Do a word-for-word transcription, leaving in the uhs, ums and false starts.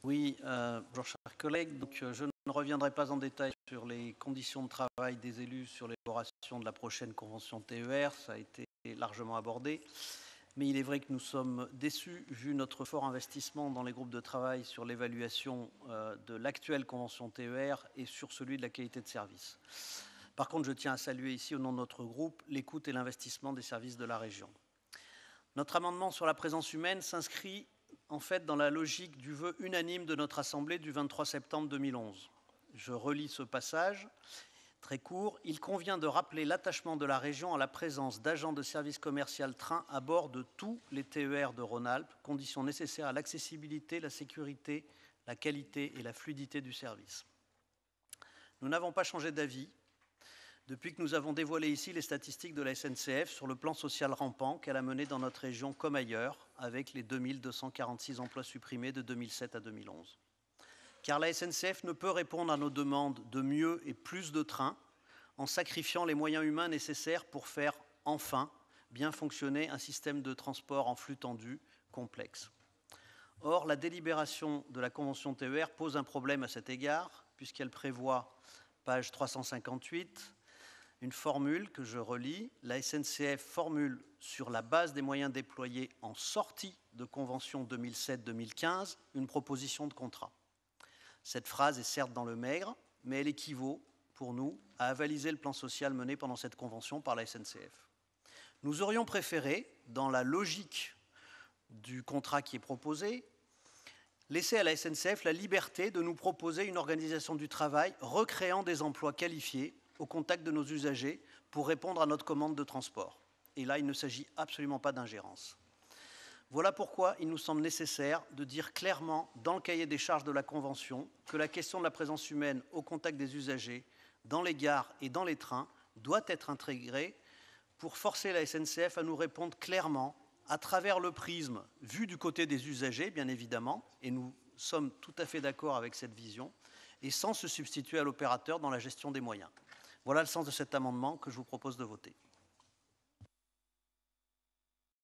Oui, euh, bonjour chers collègues. Donc, euh, je ne reviendrai pas en détail sur les conditions de travail des élus sur l'élaboration de la prochaine convention T E R, ça a été largement abordé. Mais il est vrai que nous sommes déçus, vu notre fort investissement dans les groupes de travail sur l'évaluation euh, de l'actuelle convention T E R et sur celui de la qualité de service. Par contre, je tiens à saluer ici, au nom de notre groupe, l'écoute et l'investissement des services de la région. Notre amendement sur la présence humaine s'inscrit en fait dans la logique du vœu unanime de notre Assemblée du vingt-trois septembre deux mille onze. Je relis ce passage, très court. Il convient de rappeler l'attachement de la région à la présence d'agents de service commercial train à bord de tous les T E R de Rhône-Alpes, condition nécessaire à l'accessibilité, la sécurité, la qualité et la fluidité du service. Nous n'avons pas changé d'avis depuis que nous avons dévoilé ici les statistiques de la S N C F sur le plan social rampant qu'elle a mené dans notre région comme ailleurs, avec les deux mille deux cent quarante-six emplois supprimés de deux mille sept à deux mille onze. Car la S N C F ne peut répondre à nos demandes de mieux et plus de trains en sacrifiant les moyens humains nécessaires pour faire enfin bien fonctionner un système de transport en flux tendu complexe. Or, la délibération de la convention T E R pose un problème à cet égard, puisqu'elle prévoit, page trois cent cinquante-huit, une formule que je relis. La S N C F formule sur la base des moyens déployés en sortie de convention deux mille sept deux mille quinze une proposition de contrat. Cette phrase est certes dans le maigre, mais elle équivaut, pour nous, à avaliser le plan social mené pendant cette convention par la S N C F. Nous aurions préféré, dans la logique du contrat qui est proposé, laisser à la S N C F la liberté de nous proposer une organisation du travail recréant des emplois qualifiés au contact de nos usagers pour répondre à notre commande de transport. Et là, il ne s'agit absolument pas d'ingérence. Voilà pourquoi il nous semble nécessaire de dire clairement dans le cahier des charges de la Convention que la question de la présence humaine au contact des usagers dans les gares et dans les trains doit être intégrée pour forcer la S N C F à nous répondre clairement à travers le prisme vu du côté des usagers, bien évidemment, et nous sommes tout à fait d'accord avec cette vision, et sans se substituer à l'opérateur dans la gestion des moyens. Voilà le sens de cet amendement que je vous propose de voter.